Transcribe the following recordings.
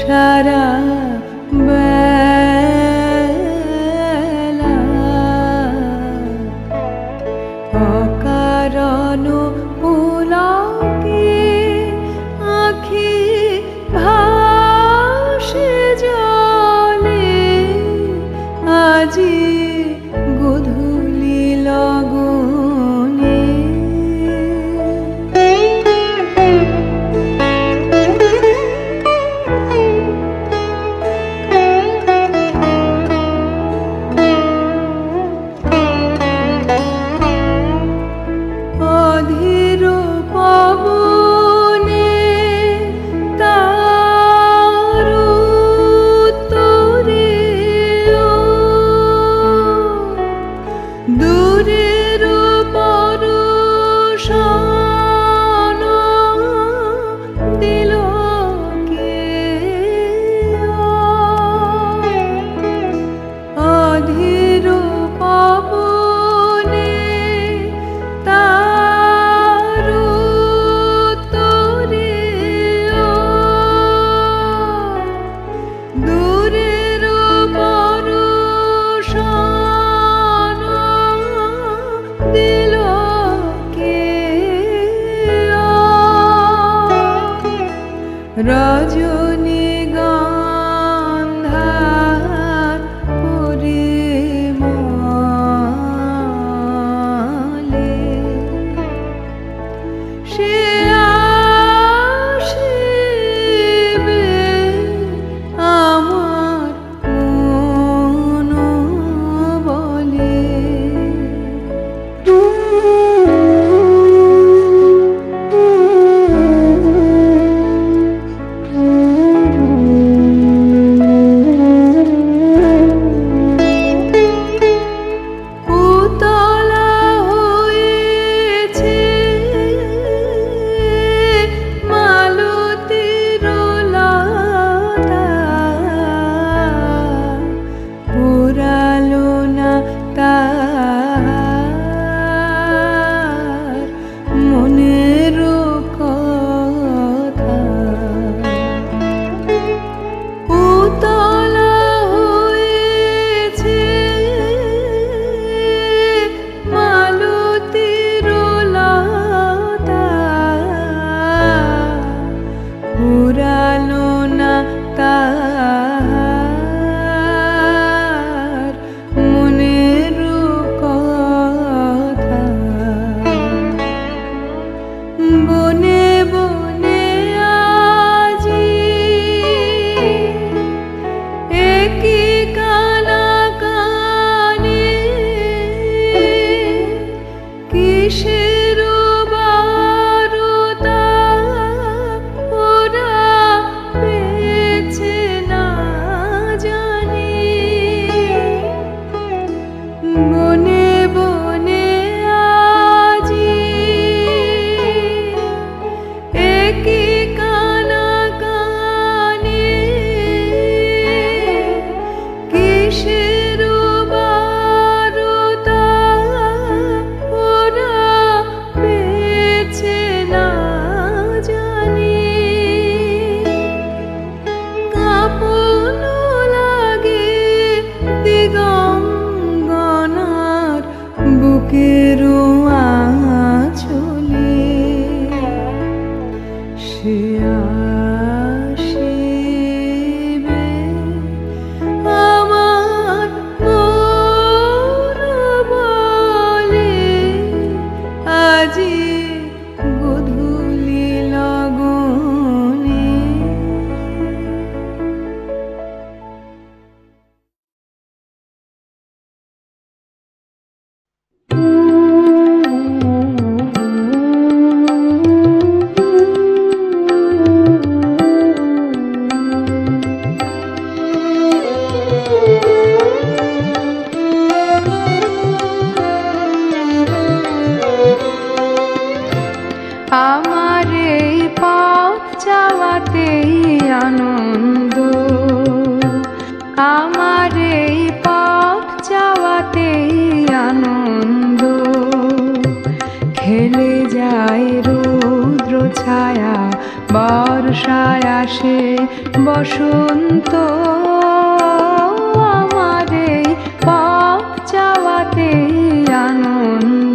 সারা বেলা অকারণ পুলকে আঁখি ভাসে জলে আজি গধূলি লগনে অধীর পবনে তার উত্তরে দূরের পরশন দিল কে অধীর পবনে তার উত্তরে দূরের পরশন দিল কে রজনীগন্ধার পরিমলে সে আসিবে আমার মন বলে উতলা হয়েছে মালতীর লতা পুরালো না তার মনের কথা উতলা হয়েছে মালতীর লতা পুরালো না তার মনের কথা বনে বনে আজি একি কানা কানে কিসের বারতা ওরা পেয়েছে না আসে বসন্ত আমার এই পথ চাওয়াতে আনন্দ।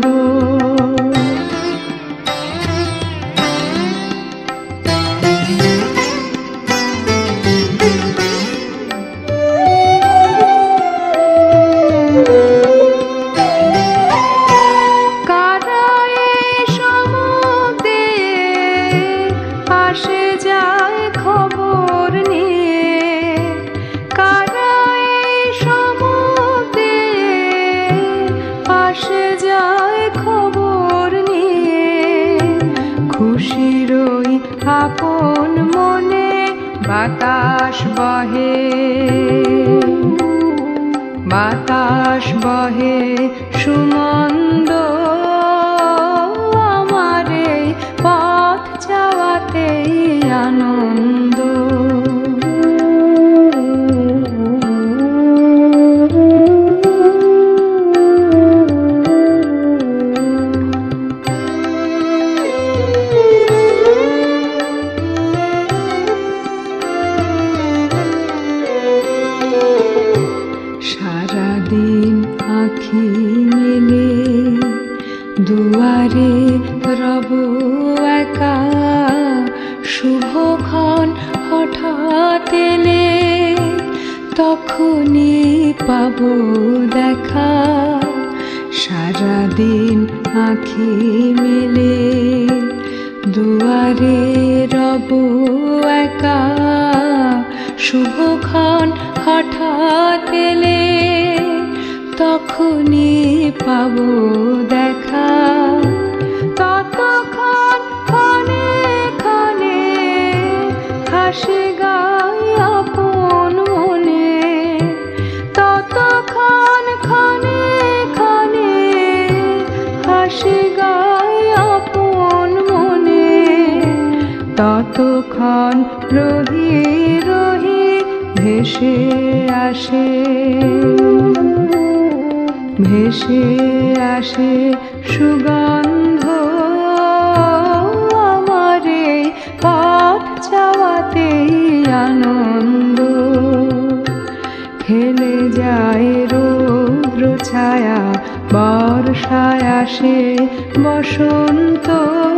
আপন মনে বাতাস বহে, বাতাস বহে সুমন্দ আমার এই পথ চাওয়াতেই আনন্দ। সারাদিন আঁখি মেলে দুয়ারে রব একা, শুভক্ষণ হঠাৎ এলে তখনই পাব দেখা। সারাদিন আঁখি মেলে দুয়ারে রব একা, শুভক্ষণ হঠাৎ এলে তখনই পাব দেখা। ততক্ষণ ক্ষণে ক্ষণে হাসি গাই আপন মনে, ততক্ষণ ক্ষণে ক্ষণে হাসি গাই আপন মনে। ততক্ষণ রহি রহি ভেসে আসে, ভেসে আসে সুগন্ধ আমার এই পথ চাওয়াতেই আনন্দ। খেলে যায় রৌদ্র ছায়া, বর্ষায় আসে বসন্ত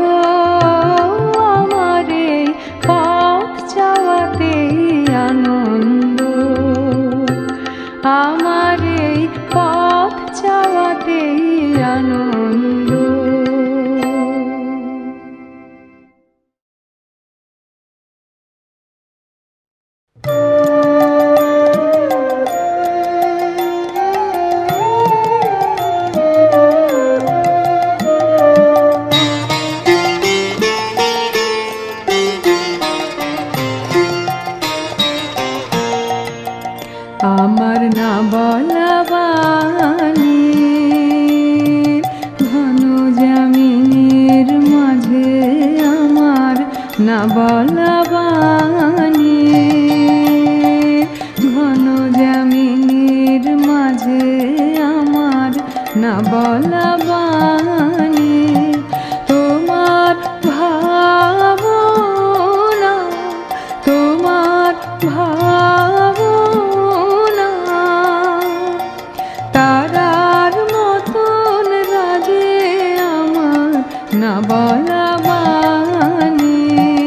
আমার এই পথ চাওয়াতেই আনন্দ। আমার এই পথ চাওয়াতেই আনন্দ। আমার না বলা বাণী ঘন জামিনের মাঝে, আমার না বলা বাণী ঘন জামিনের মাঝে, আমার না বলা বাণী। তোমার ভাবনা, তোমার ভাবনা তারার মতন রাগে আমার না বলা বাণী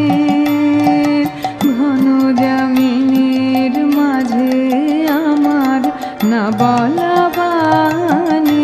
ঘন জামিনের মাঝে, আমার না বলা বাণী।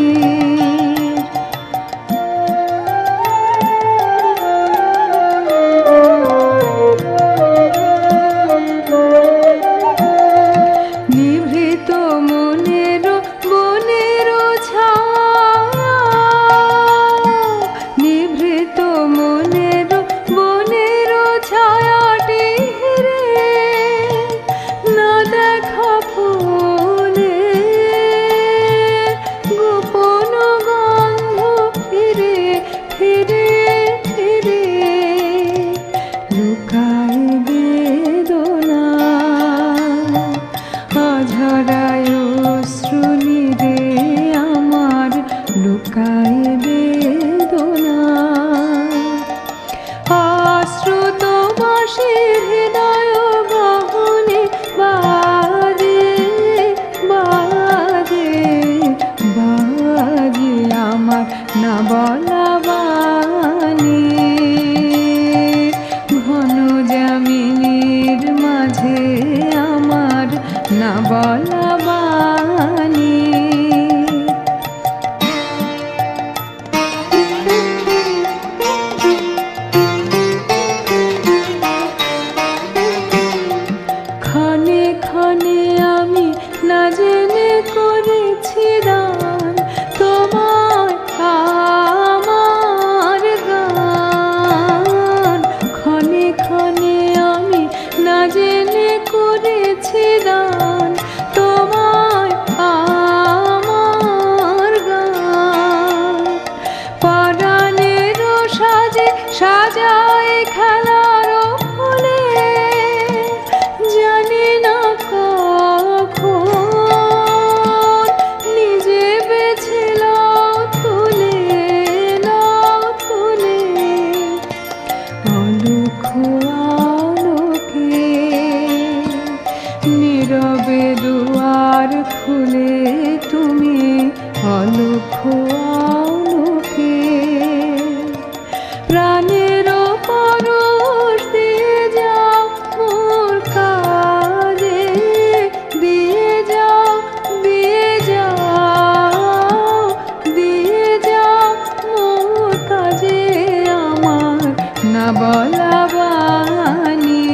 বলা বাণী। ক্ষণে ক্ষণে আমি না জেনে করেছি দান তোমার আমার গান। ক্ষণে ক্ষণে আমি না জেনে করেছি দান তোমার আমার গান। পরাণের সাজে সাজায় খেলার ফুলে জানি না কখন নিজে বেছে লাও তুলে অলুখ আলোকে নীরবে দুয়ার খুলে তুমি অলুখ আলোকে প্রাণের পরশ দিয়ে যাও মোর কাজে দিয়ে যাও মোর কাজে আমার না বলা বাণী।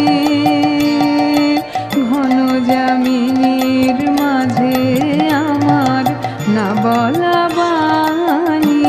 ঘন জামিনীর মাঝে আমার না বলা বাণী।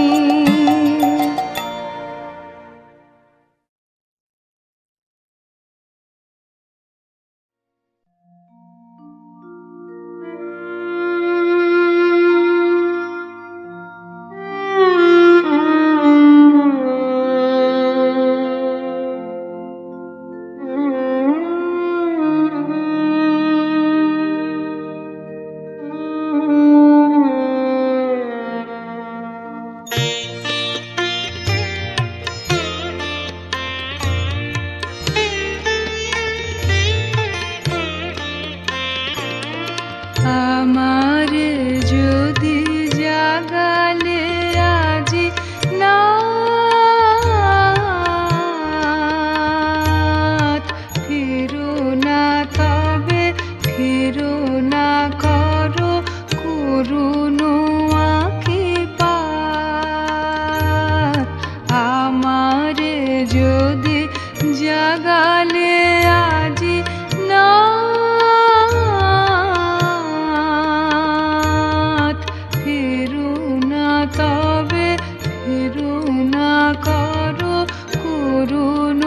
আমার যদি জাগালে আজি নাথ ফিরো না তবে ফিরো না করো করুণ আঁকিপাত। আমার যদি জাগালে আজি নাথ ফিরো না তবে ফিরো না করো করুণ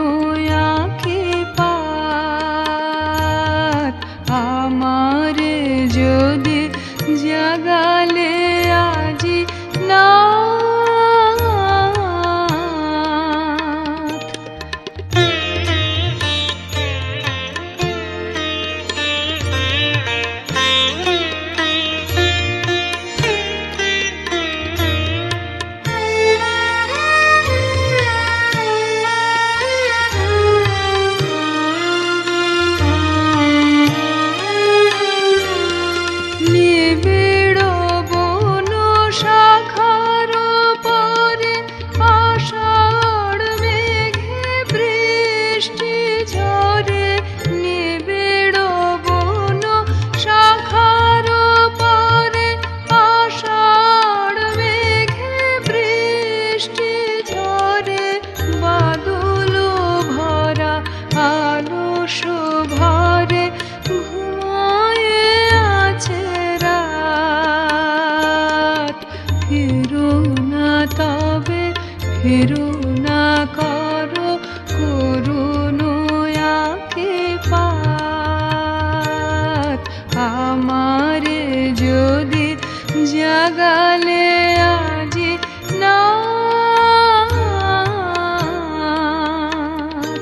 আঁকিপাত। আমার যদি জাগালে আজি নাথ। নিবিড় বন শাখার পরে আষাঢ় মেঘে বৃষ্টি ঝরে। নিবিড় বন শাখার পরে আষাঢ় মেঘে বৃষ্টি ঝরে। বাদল ভরা আলস ভরে ঘুমায়ে আছে রাত। ফিরো না তবে ফিরো না করো করুণ আঁকিপাত। আমার যদি জাগালে আজি নাথ।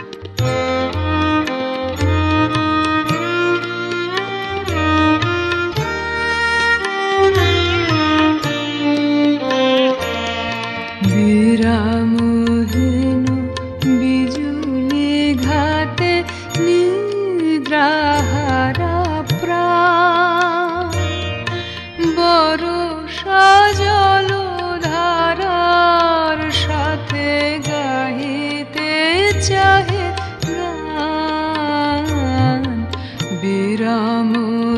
বিরামহীন বিজুলি ঘাতে নিদ্রাহারা প্রাণ বরষা জলধারার সাথে গাহিতে চাহে গান। বিরাম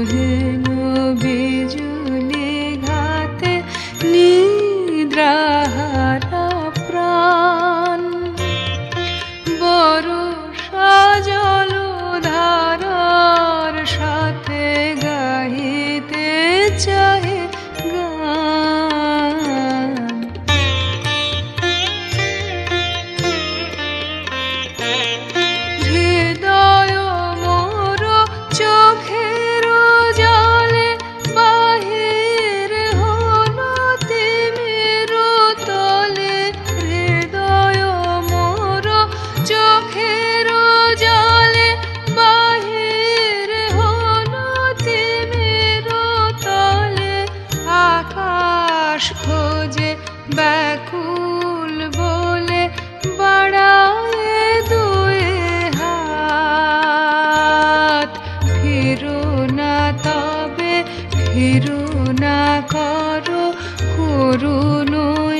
করুণা করো করুণ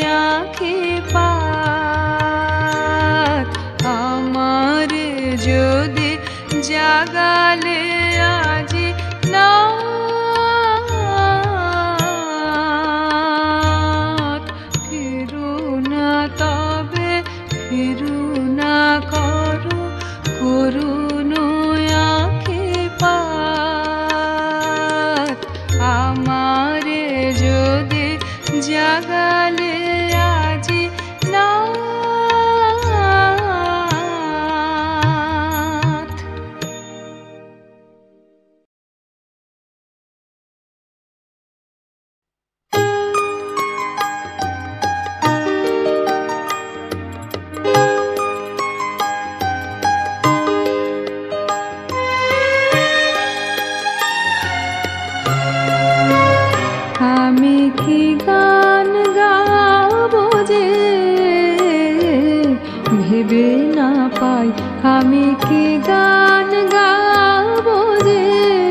আঁখিপাত আমার যদি জাগালে আজি নাথ করুণা তবে করুণা করো করুণ আঁখিপাত আমারে যদি জাগালে আজি নাথ। আমি কি গান গাবো যে ভেবে না পাই, আমি কি গান গাবো যে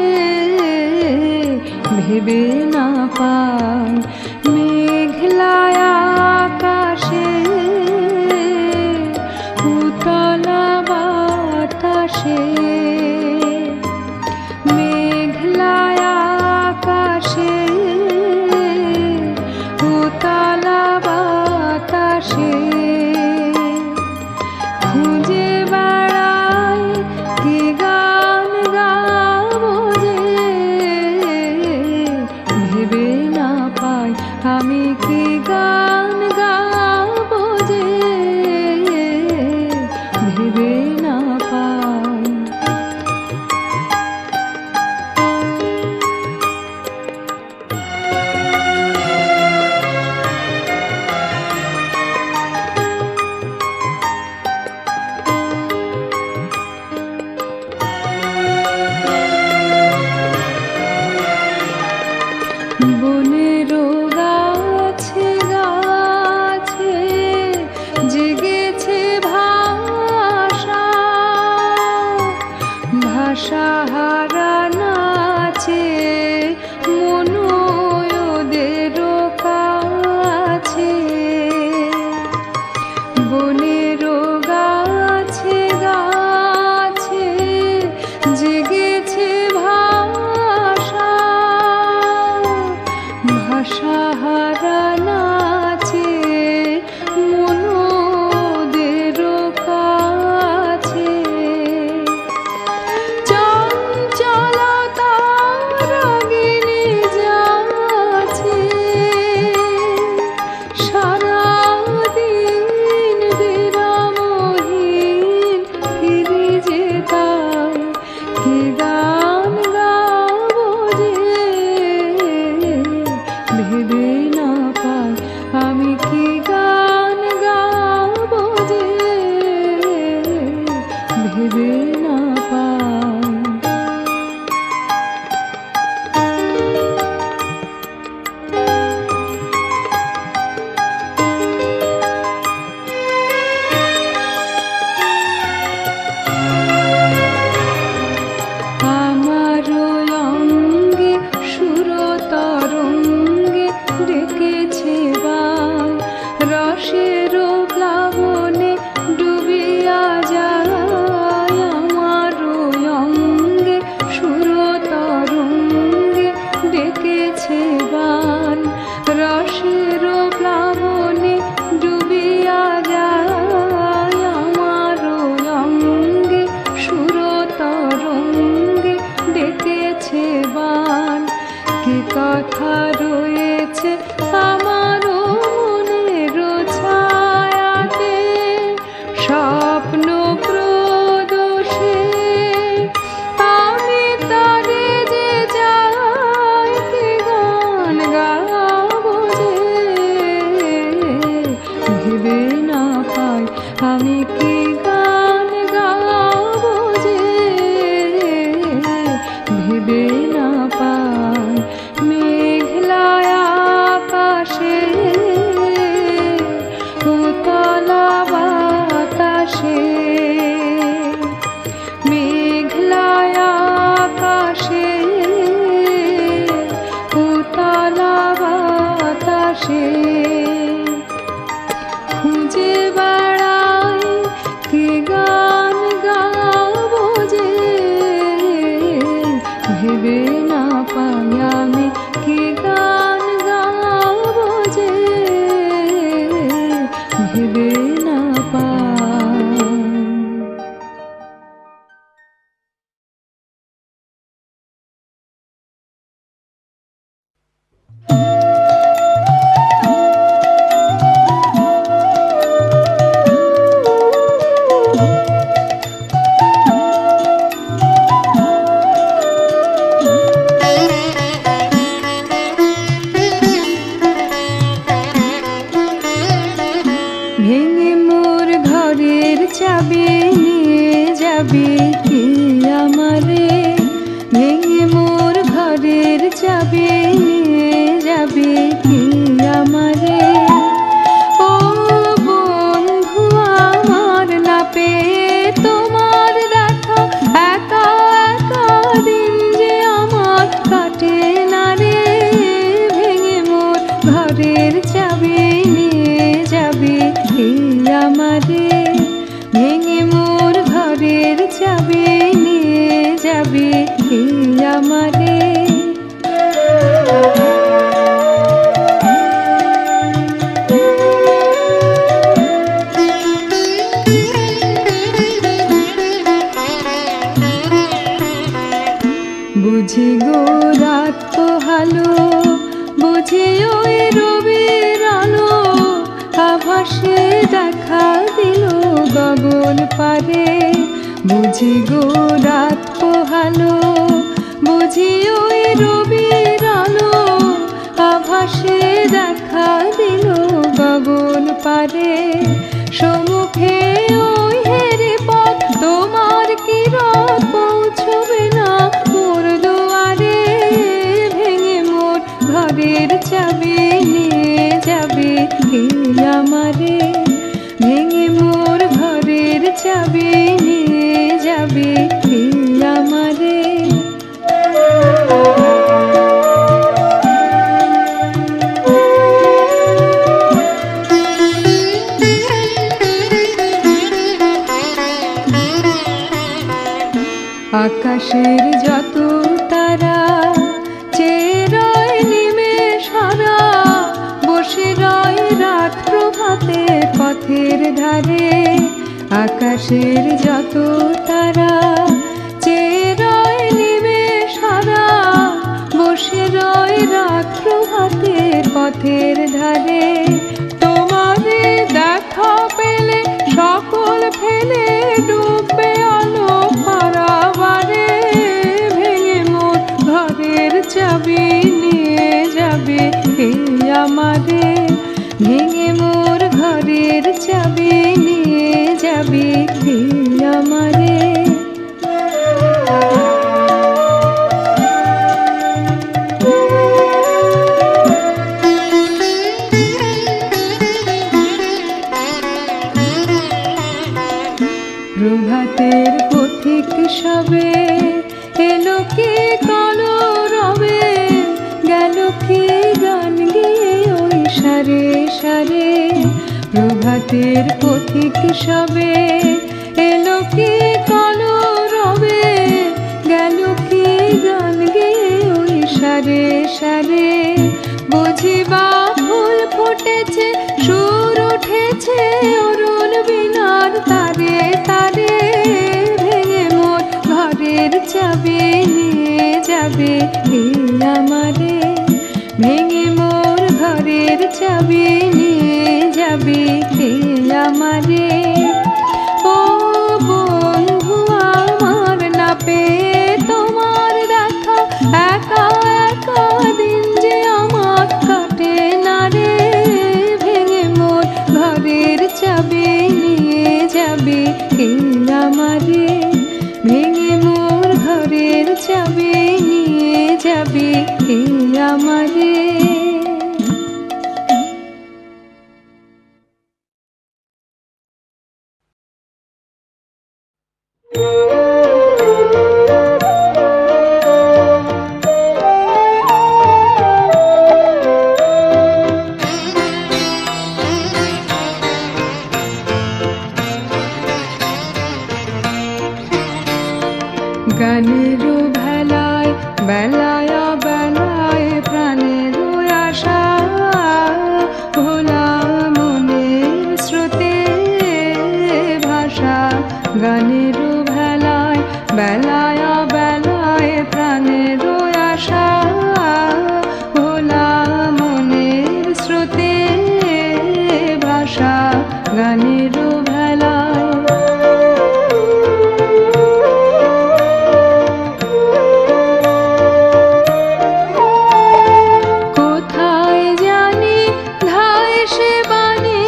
ভেবে না পাই। মেঘলায় আকাশে উতলা বাতাসে, মেঘলায় আকাশে উতলা বাতাসে খুঁজে বেড়াই কি গান গাবো যে ভেবে না পাই, আমি কি গান গাবো যে ভেবে না পাই। বনের গাছে গাছে জেগেছে ভাষা, ভাষা হারা নাচে মন ওদের কাছে। বনের গাছে গাছে জেগেছে ভাষা, ভাষা হারা নাচে মন ওদের কাছে। চঞ্চলতা রাগিনী যাচ্ছে সারাদিন বিরামহীন ফিরে যেতাম কি গান গাবো যে ভেবে না পাই, আমি কি গান গাবো যে ভেবে না পাই। আমার অঙ্গে সুরতরঙ্গে ডেকেছে বাই, রসের প্লাবনে ডুবিয়া যায়। আমার অঙ্গে সুরতরঙ্গে ডেকেছে বান, রসের প্লাবনে ডুবিয়া যায়। আমার অঙ্গে সুরতরঙ্গে ডেকেছে বান, কি কথা রয়েছে আমার মনের ছায়াতে স্বপ্ন প্রদোষে। আমি তারে যে যাই কি গান গাবো যে ভেবে না পাই, আমি কি গান গাবো যে ভেবে না পাই। মেঘলায় ভেবে না পাই আমি কি গান গাবো যে ভেবে না পাই। ভেঙে মোর ঘরের চাবি নিয়ে যাবি কি আমারে, ভেঙে মোর ঘরের চাবি নিয়ে যাবি কি আমারে। ও বন্ধু আমার না পেয়ে তোমার দেখা, একা একা দিন যে আমার কাটে না রে। ভেঙে মোর ঘরের চাবি নিয়ে যাবি কি আমারে, ভেঙে মোর ঘরের চাবি নিয়ে যাবি কি আমারে। বুঝি গো রাত পোহালো, বুঝি ওই রবির আলো, আভাসে দেখা দিল গগন পারে। বুঝি গো রাত পোহালো, বুঝি ওই রবির আলো, আভাসে দেখা দিল গগন পারে। সম্মুখে ওই হেরে পথ তোমার কিরণ পৌঁছবে না মোর দুয়ারে। ভেঙে মোর ঘরের চাবি নিয়ে যাবে কি আমারে, ভেঙে মোর ঘরের চাবি নিয়ে যাবে কি আমারে। আকাশের যত তারা চেয়ে রয় নিমেষ হারা, বসে রয় রাত প্রভাতে পথের ধারে। আকাশের যত তারা চেয়ে রয় নিমেষ হারা, বসে রয় রাত প্রভাতে পথের ধারে। তোমারে দেখা পেলে সকল ফেলে ডুববে আলো পারাবারে। ভেঙে মোর ঘরের চাবি নিয়ে যাবে কে আমারে, ভেঙে মোর ঘরের চাবি নিয়ে যাবে কে আমারে। প্রভাতের পথিক সবে এলো কি কলরবে, গেল কি গান গিয়ে ওই সারে সারে। প্রভাতের পথিক সবে এলো কি কলরবে, গেল কি গান গিয়ে ওই সারে সারে। বুঝিবা ফুল ফুটেছে, সুর উঠেছে অরুণ বীণার তারে তারে। ভেঙে মোর ঘরের চাবি নিয়ে যাবে কে আমারে, ভেঙে মোর ঘরের চাবি নিয়ে যাবে কে আমারে। ও বন্ধু আমার না পেয়ে তোমার দেখা, একা একা দিন যে আমার কাটে না রে। ভেঙে মোর ঘরের চাবি নিয়ে যাবে কে আমারে, ভেঙে মোর ঘরের চাবি নিয়ে যাবে কে আমারে। গানের ভেলায় বেলায় বেলায় প্রাণের আশা ভোলা মনের স্রোতে ভাষা গানের ভেলায় বেলায় বেলায় প্রাণের আশা ভোলা মনের স্রোতে ভাষা গানের ভেলায় কোথায় জানি ধায় সে বাণী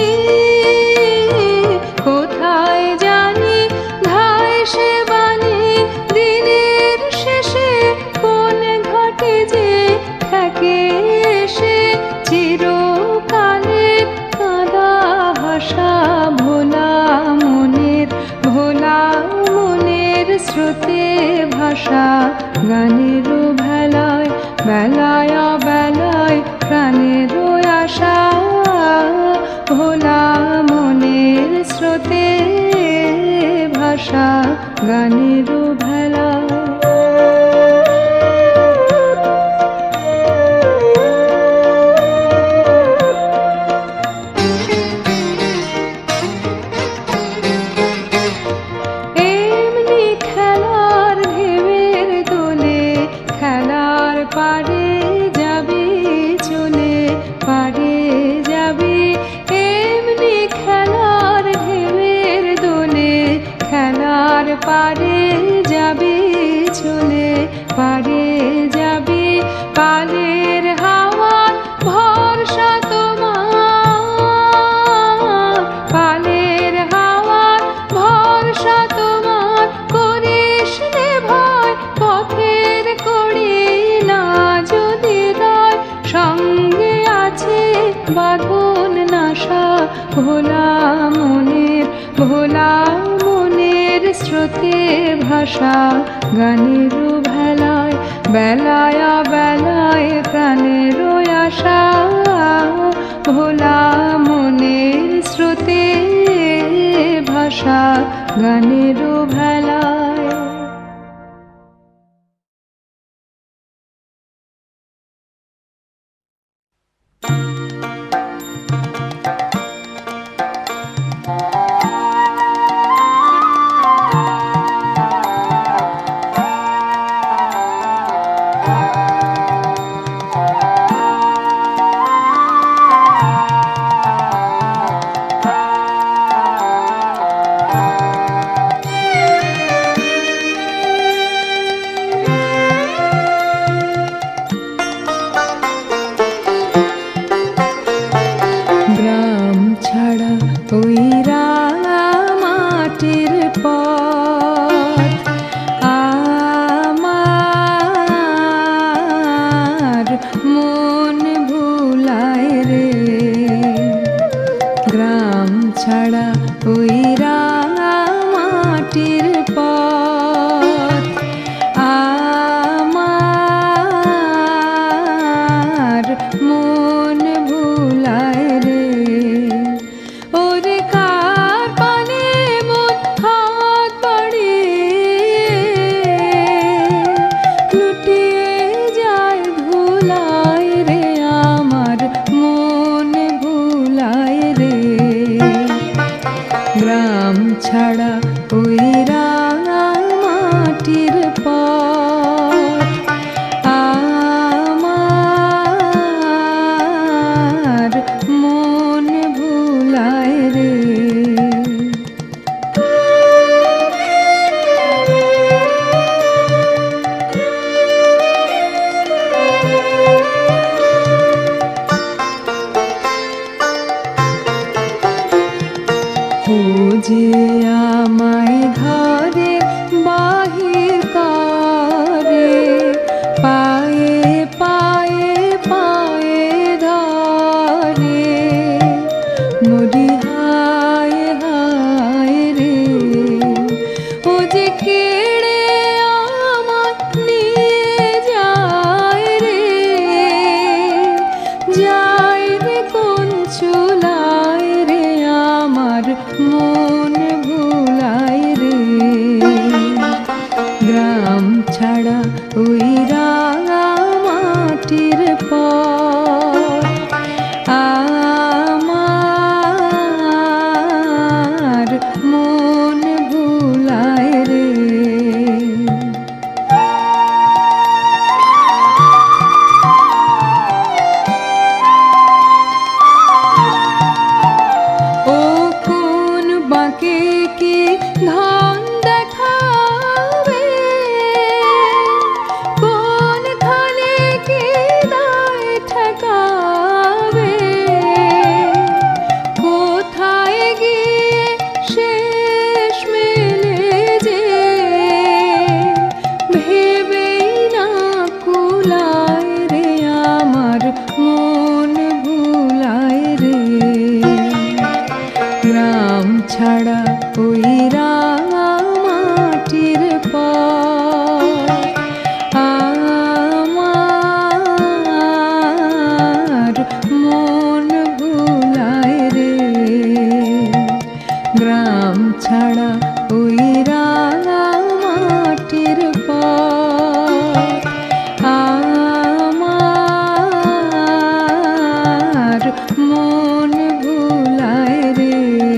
কোথায় জানি ধায় সে বাণী দিনের শেষে কোন ঘাটে যে থাকে সে চিরকালের কাঁদা হাসা ভোলা মনের স্রোতে ভাষা গানের ভেলায় বেলায় বেলায় প্রাণের আশা ভোলা মনের স্রোতে ভাষা গানের ভেলায় পারে যাবে চলে পারে যাবে এমনি খেলার ঢেউয়ের দোলে খেলার পারে যাবে চলে পারে যাবে পালের হাওয়ার ভরসা তোমার পালের হাওয়ার ভরসা তোমার করিস নে ভয় পথের কড়ি যদি রয় সঙ্গে আছে বাঁধন নাশা ভোলা মনের স্রোতে ভাষা গানের ভেলায় বেলায় বেলায় প্রাণের আশা ভোলা মনের স্রোতে ভাষা গানের ভেলায় যে আমায় ঘরে বাহির কর গ্রাম ছাড়া ওই রাঙা মাটির পথ আমার মন ভুলায় রে। ও কোন বাঁকে কি ধান দেখাবে, কোনখানে কি দায় ঠেকাবে, কোথায় গিয়ে শেষ মেলে যে ভেবেই না কুলায় রে, আমার মন ভুলায় রে। গ্রাম ছাড়া ওই রাঙা মাটির পথ আমার মন ভুলায় রে। গ্রাম ছাড়া ওই রাঙা মাটির পথ আমার মন ভুলায় রে।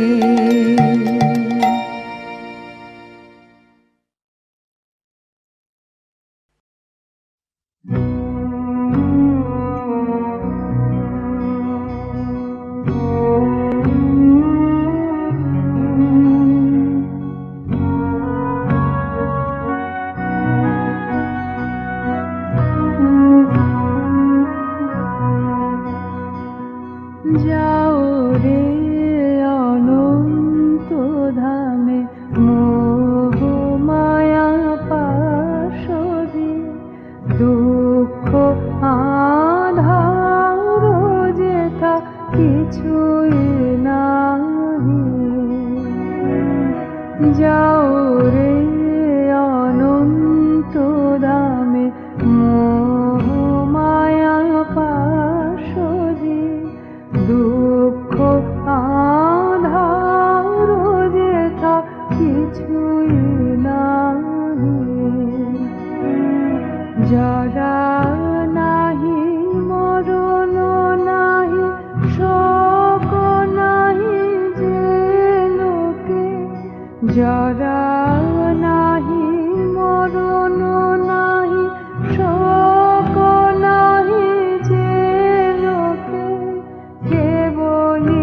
যাও রে অনন্ত ধামে মোহ মায়া পাশরি, দুঃখ আধার যেথা কিছুই নাহি। যাও রে অনন্ত ধামে মোহ মায়া পাশরি, দুঃখ আধার যেথা কিছুই নাহি। যারা নাহি মরণ নাহি শোক নাহি যে লোকে, যারা নাহি মরণ নাহি শোক নাহি যে লোকে, কেবলি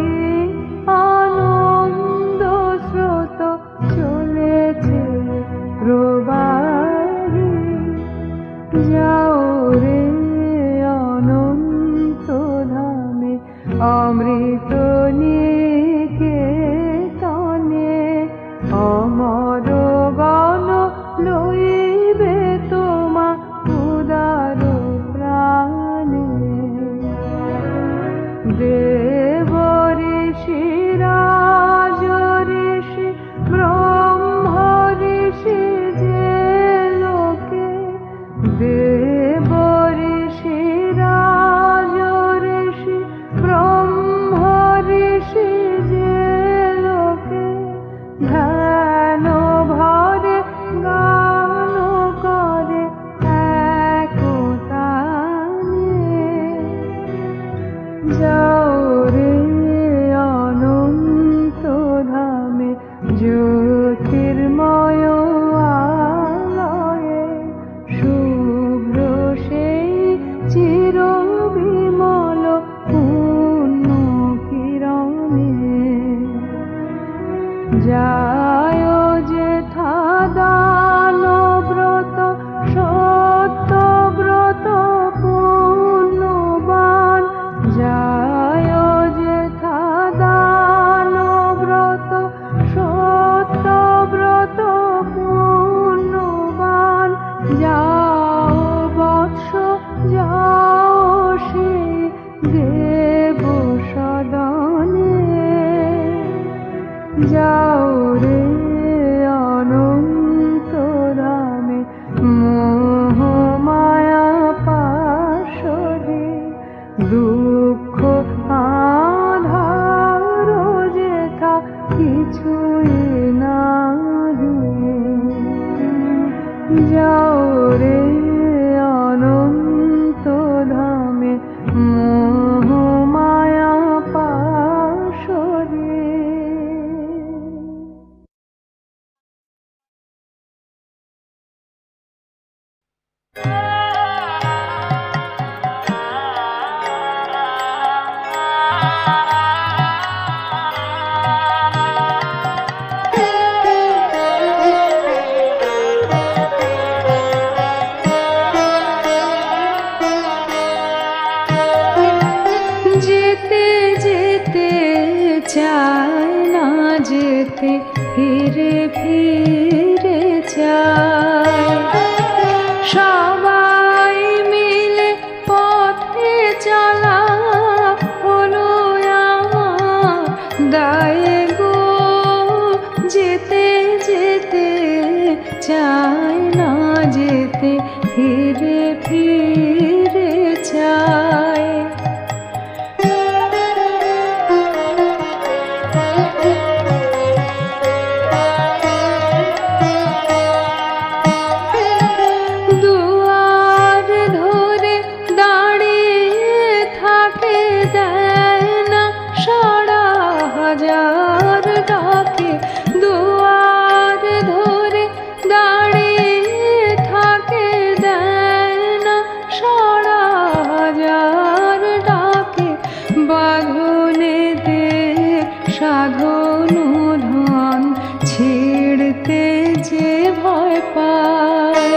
আনন্দ স্রোত চলেছে প্রবাহী। যাও রে অনন্ত ধামে অমৃত নিকেতনে, অমর গণ লইবে তোমা উদার প্রাণে। দেব ঋষি রাজ ঋষি ব্রহ্ম ঋষি যে লোকে, দেব ঋষি রাজ ঋষি ব্রহ্ম ঋষি যে লোকে, ধ্যান ভরে গান করে একতানে। যাও রে অনন্ত ধামে জ্যোতির্ময় আলয়ে, শুভ্র সেই চির বিমল পূর্ণ কিরণে। যায় যেথা দান ব্রত সত্য ব্রত পূর্ণবান, যায় যেথা দান ব্রত সত্য ব্রত পূর্ণবান। যাও বৎস যাও সেই দেব সদনে, যাও রে অনন্ত ধামে মোহ মায়া পাশরে, দুঃখ আধার যেথা কিছুই নাহি। যাও রে অনন্ত ধামে মোহ মায়া পাশরে। যেতে যেতে চায় না যেতে ফিরে ফিরে চায়। সবাই মিলে পথে চলা হলো আমার দায় গো। যেতে যেতে চায় না যেতে ফিরে ফিরে চায়। সাধন ধন ছেড়তে যে ভয় পায়।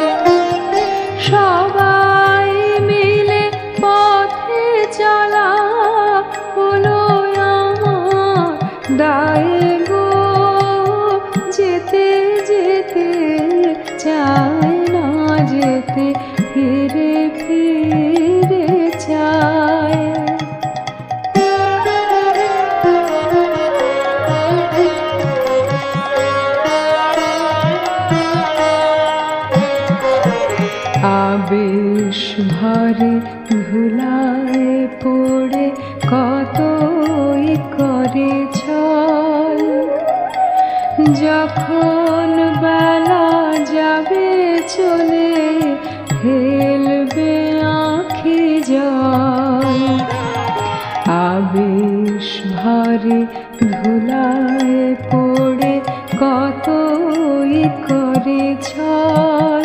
সবাই মিলে পথে চলা হলো আমার দায় গো। যেতে যেতে চায় না যেতে ফিরে ফিরে চায়। আবেশ ভরে ধুলায় পড়ে কতই করে ছল। যখন বেলা যাবে চলে ফেলবে আঁখি জল। আবেশ ভরে ধুলায় পড়ে কতই করে ছল।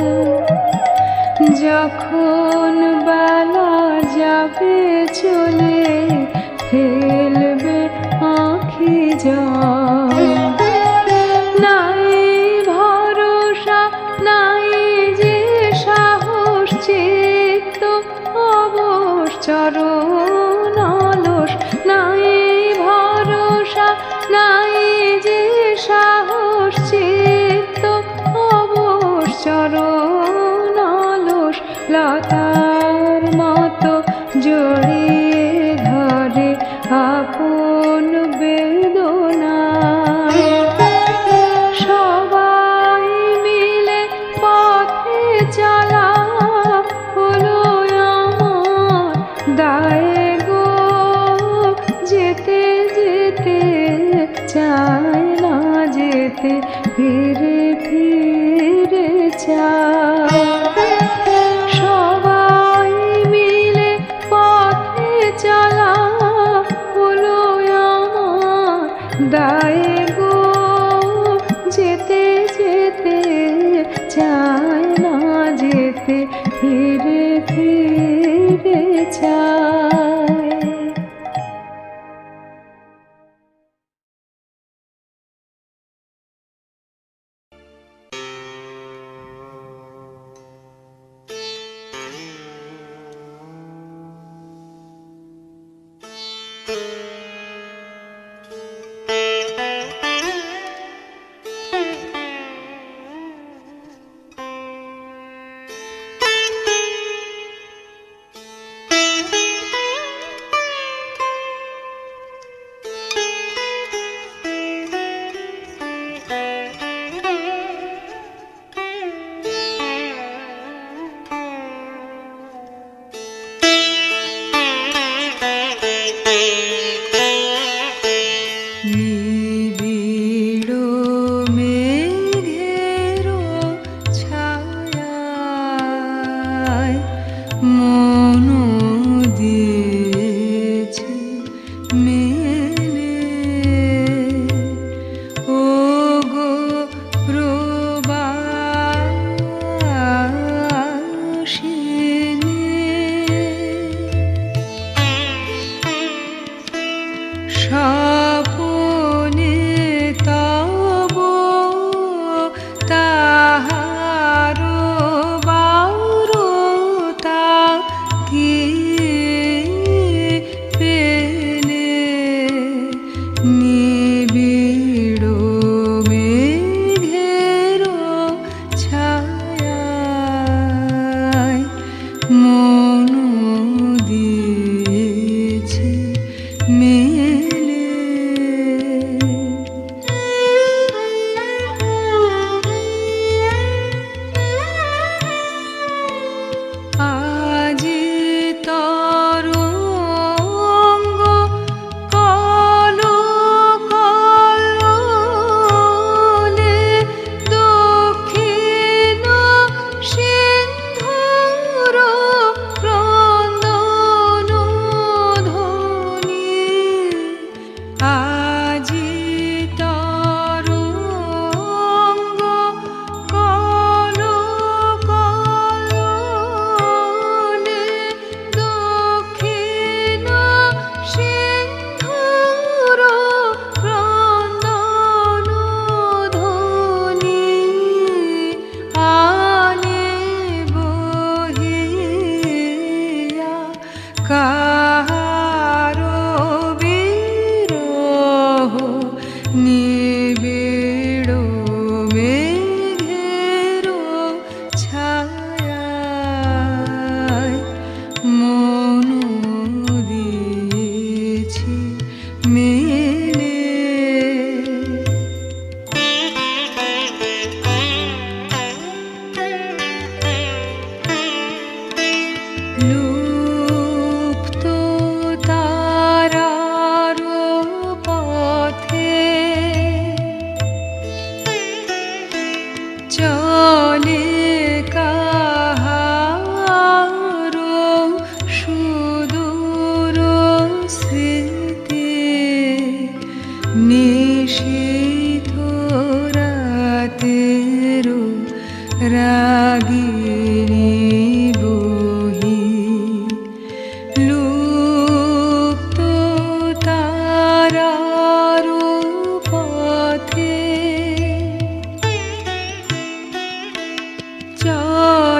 যখন বেলা যাবে চলে ফেলবে আঁখি জল। নাই ভরসা নাই যে সাহস চিত্ত অবশ চরণ অলস। নাই ভরসা নাই যে সাহস চিত্ত অবশ চরণ অলস। লতার মতো জড়িয়ে ধরে আপন বেদনা। সবাই মিলে পথে চলা হলো আমার দায় গো। যেতে যেতে চায় না যেতে ফিরে ফিরে চায়। সবাই মিলে পথে চলা হলো আমার দায় গো। যেতে যেতে চায় না যেতে ফিরে ফিরে চায়।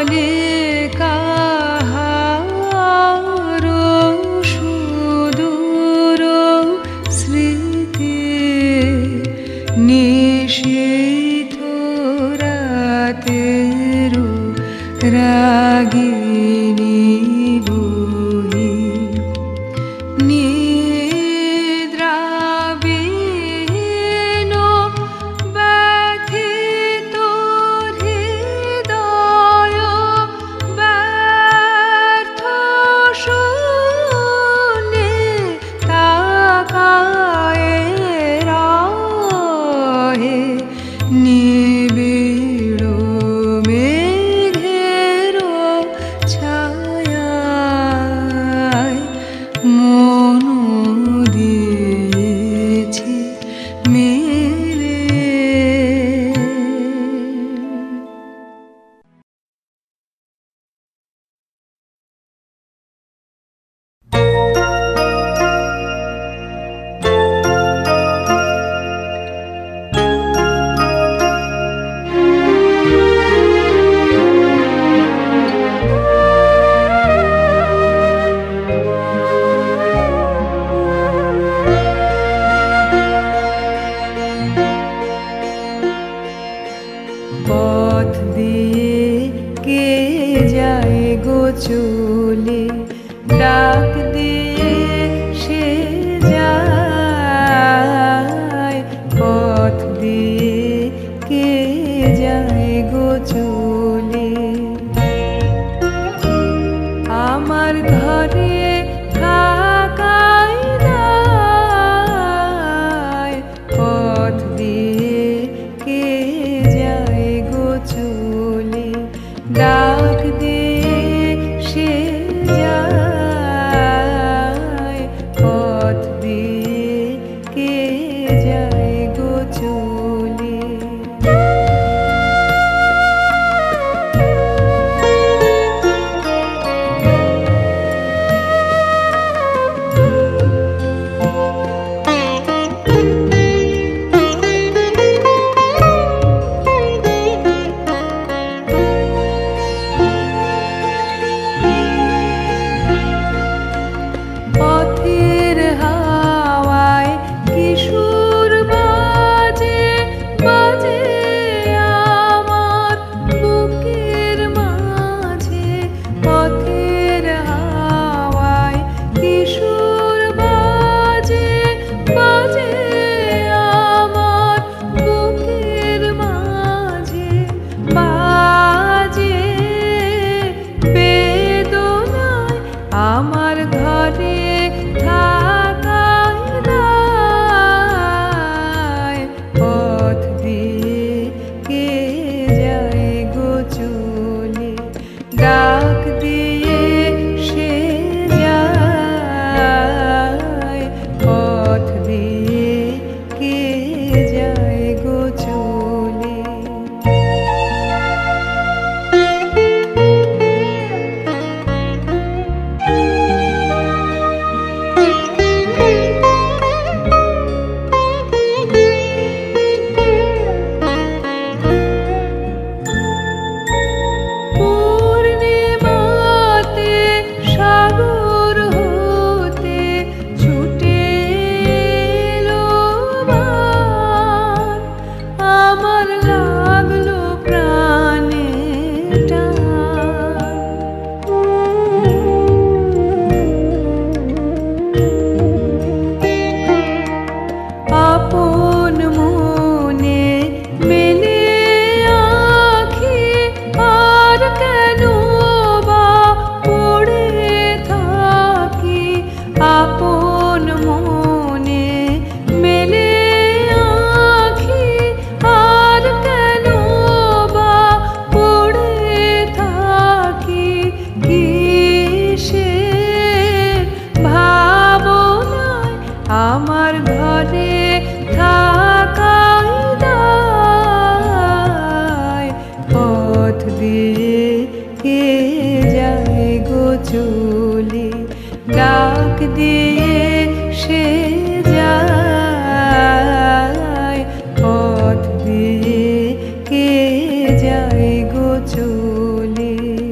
পথ দিয়ে কে যায় গো চলে।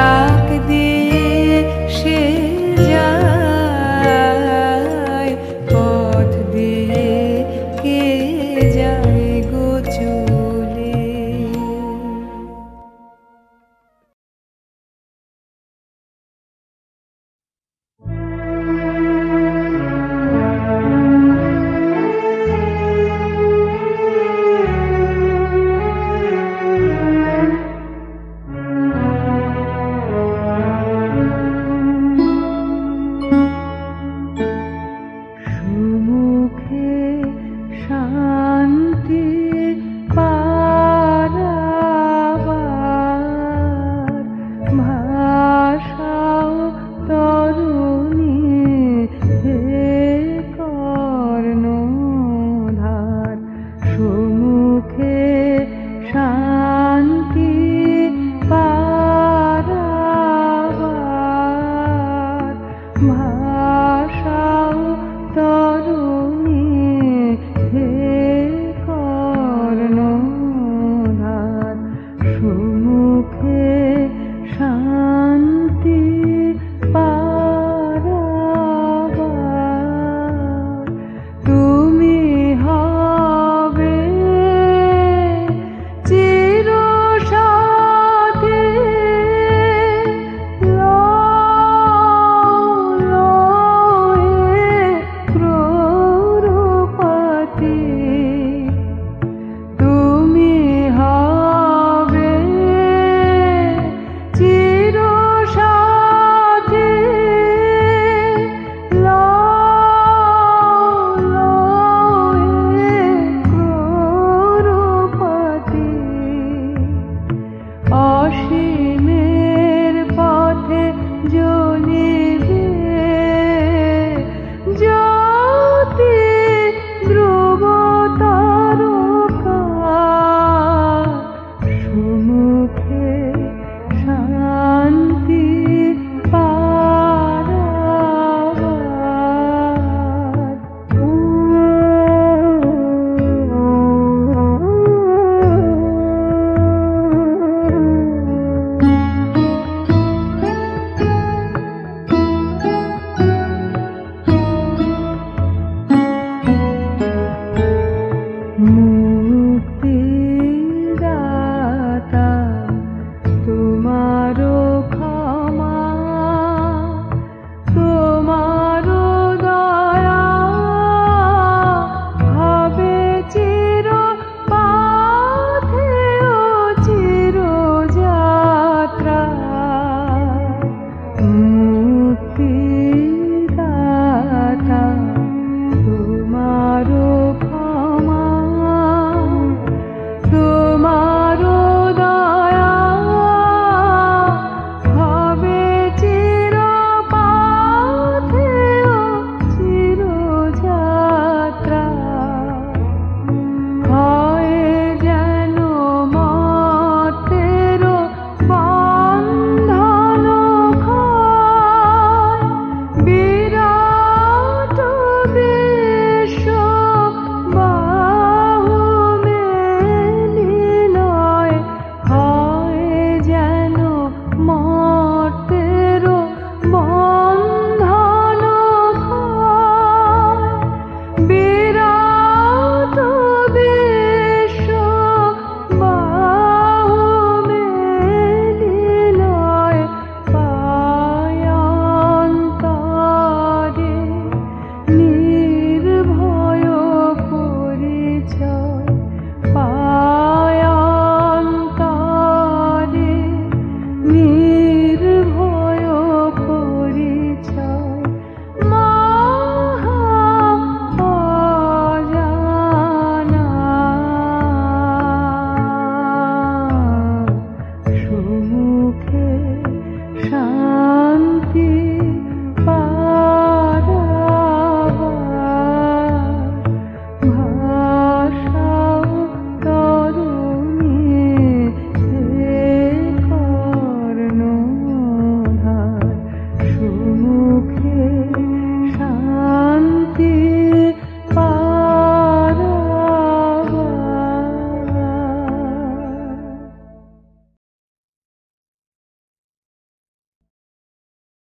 ডাক দিয়ে সে যায়, পথ দিয়ে কে যায় গো চলে।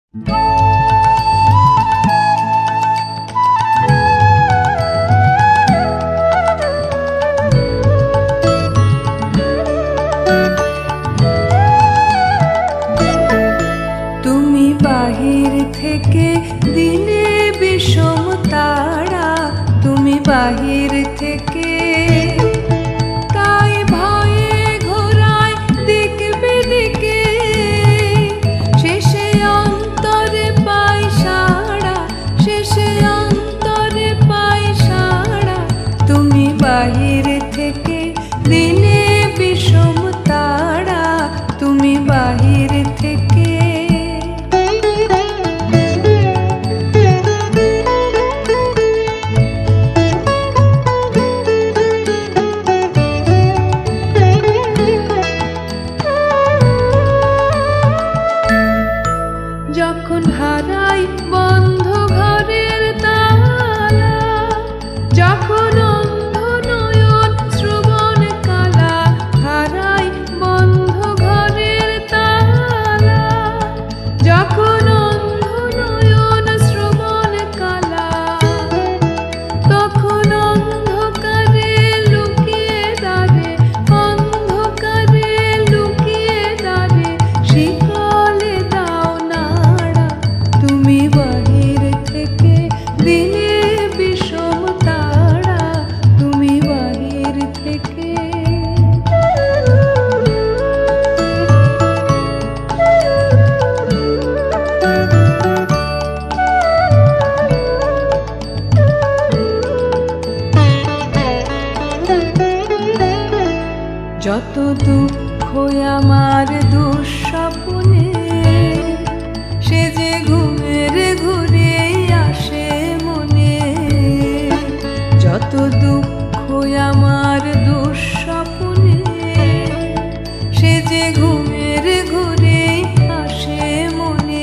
তুমি বাহির থেকে দিলে বিষম তারা, তুমি বাহির থেকে, তাই ভয়ে ঘোরায় দিক বিদিকে, শেষে অন্তরে পাই সাড়া, শেষে অন্তরে পাই সাড়া। তুমি বাহির থেকে দিলে বিষম তারা, তুমি বাহির থেকে। যখন হারাই বন্ধ ঘরের তালা, যখন অন্ধ নয়ন শ্রবণ কালা, হারাই বন্ধ ঘরের তালা, যখন অন্ধ নয়ন শ্রবণ কালা, তখন অন্ধকারে লুকিয়ে দাঁড়ে, অন্ধকারে লুকিয়ে দাঁড়ে শিকলে দাও নাড়া। তুমি বাহির থেকে দিলে বিষম তারা, তুমি বাহির থেকে। যত দুঃখ আমার দুঃস্বপ্নে, সে যে ঘুমের ঘুরে আসে মনে। যত দুঃখ আমার দুঃস্বপ্নে, সে যে ঘুমের ঘুরে আসে মনে।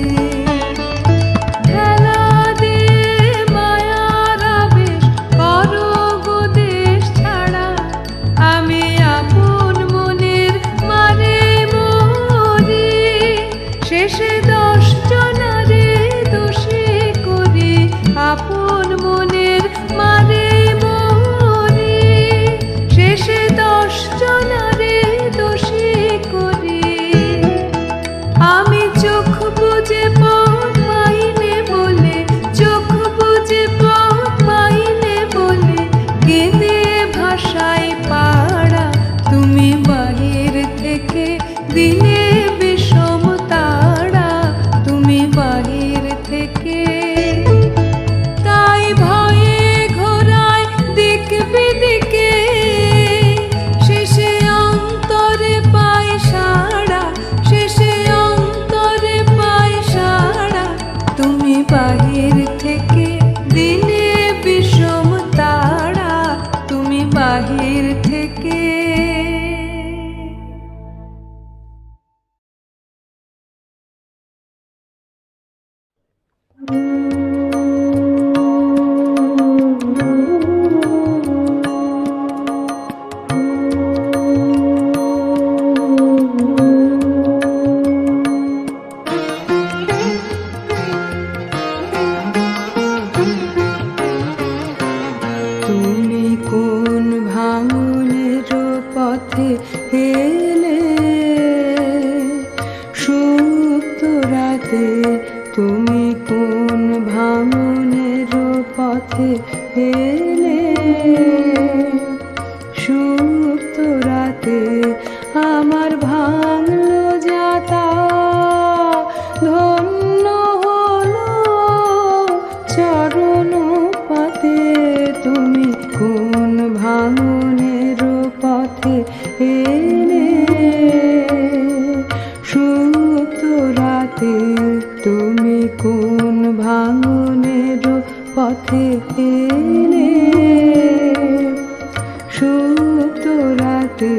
খেলা দিয়ে মায়ার আবেশ করো গো দেশ ছাড়া, আমি আপন মনের মারে মরি। শেষে 10 জনারে দোষী করি, আপন মনের মারে মরি। শেষে 10 জনারে দোষী করি। আমি চোখ বুজে পথ পাইনে বলে, চোখ বুজে পথ পাইনে বলে, কেঁদে ভাষায় পাড়া। তুমি বাহির থেকে দিলে বিষম তারা, তুমি বাহির থেকে, তাই ভয়ে ঘোরায় দিক বিদিকে, শেষে অন্তরে পাই সাড়া, শেষে অন্তরে পাই সাড়া। তুমি বাহির থেকে দিলে বিষম তারা, তুমি বাহির থেকে। তুমি কোন ভাঙনের পথে এলে, সুপ্ত রাতে, তুমি কোন ভাঙনের পথে এলে। সুপ্ত রাতে আমার ভাঙলো যাতা, ধন্য হলো চরণ পাতে। তুমি কোন ভাঙনের পথে এলে, সুপ্ত রাতে, তুমি কোন ভাঙনের পথে এলে। সুপ্ত রাতে।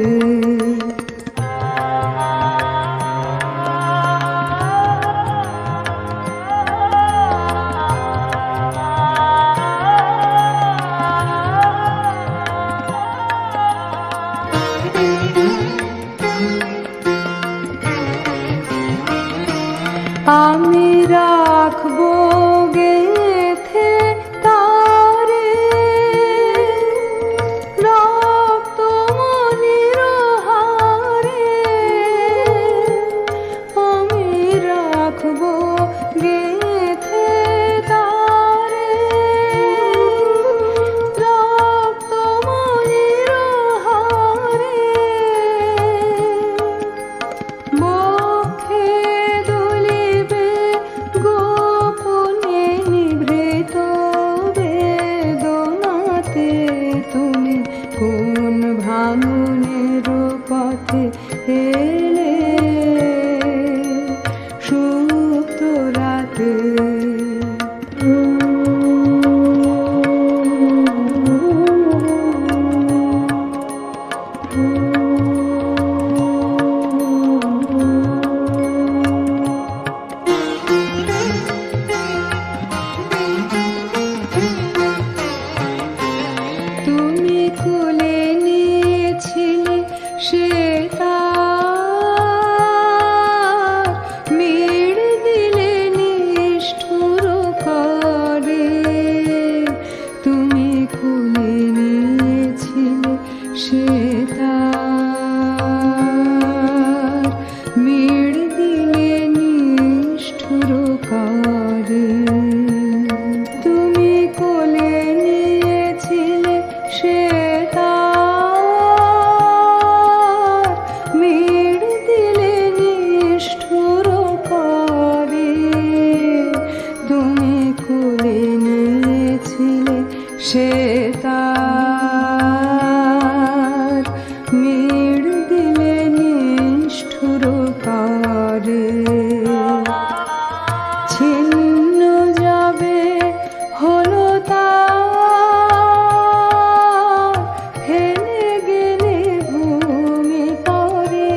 আমি রাখবো গেথে তারে রক্ত মনির হারে, আমি রাখবো গেথে তারে রক্ত মনির হারে। বক্ষে দুলিবে গোপনে নিভৃত বেদনাতে, তুমি কোন ভাঙনের পথে এলে সুপ্ত রাতে। তুমি কোলে নিয়েছিলে সে তার, মেড় দিলে নিষ্ঠুর করে। তুমি কোলে নিয়েছিলে সে তার, মেড় দিলে নিষ্ঠুর করে। তুমি কোলে নিয়েছিলে সে তার, মেড় দিলে নিষ্ঠুর করে। তুমি কোলে নিয়েছিলে সে তার, মেড় দিলে নিষ্ঠুর করে। ছিন্ন যাবে হলো তার, ফেলে গেলে ভূমি তরে।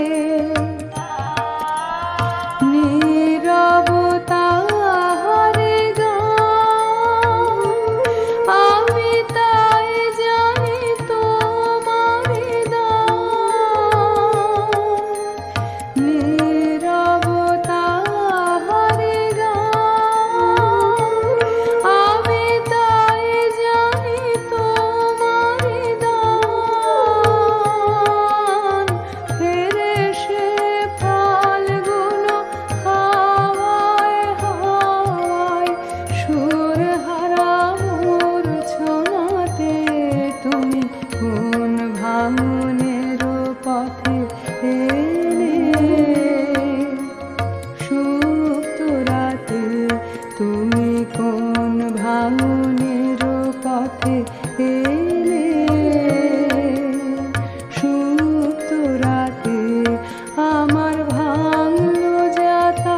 নীরবতা হারে গান, আমি তাই জানি তোমারে দান। নীরবতা হারে গান, আমি তাই জানি তোমারে দান। ফেরে সে ফলগুলো হাওয়ায় হাওয়ায়, সুর হারা মূর্ছনাতে, তুমি কোন ভাঙনের পথে এলে সুপ্ত রাতে। তুমি কোন ভাঙনের পথে এলে সুপ্ত রাতে। আমার ভাঙলো যাতা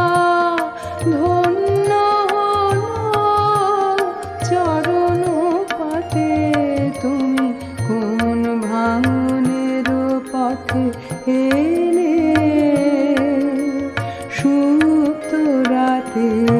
ধন্য হলো চরণ পাতে, তুমি কোন ভাঙনের পথে এলে সুপ্ত রাতে।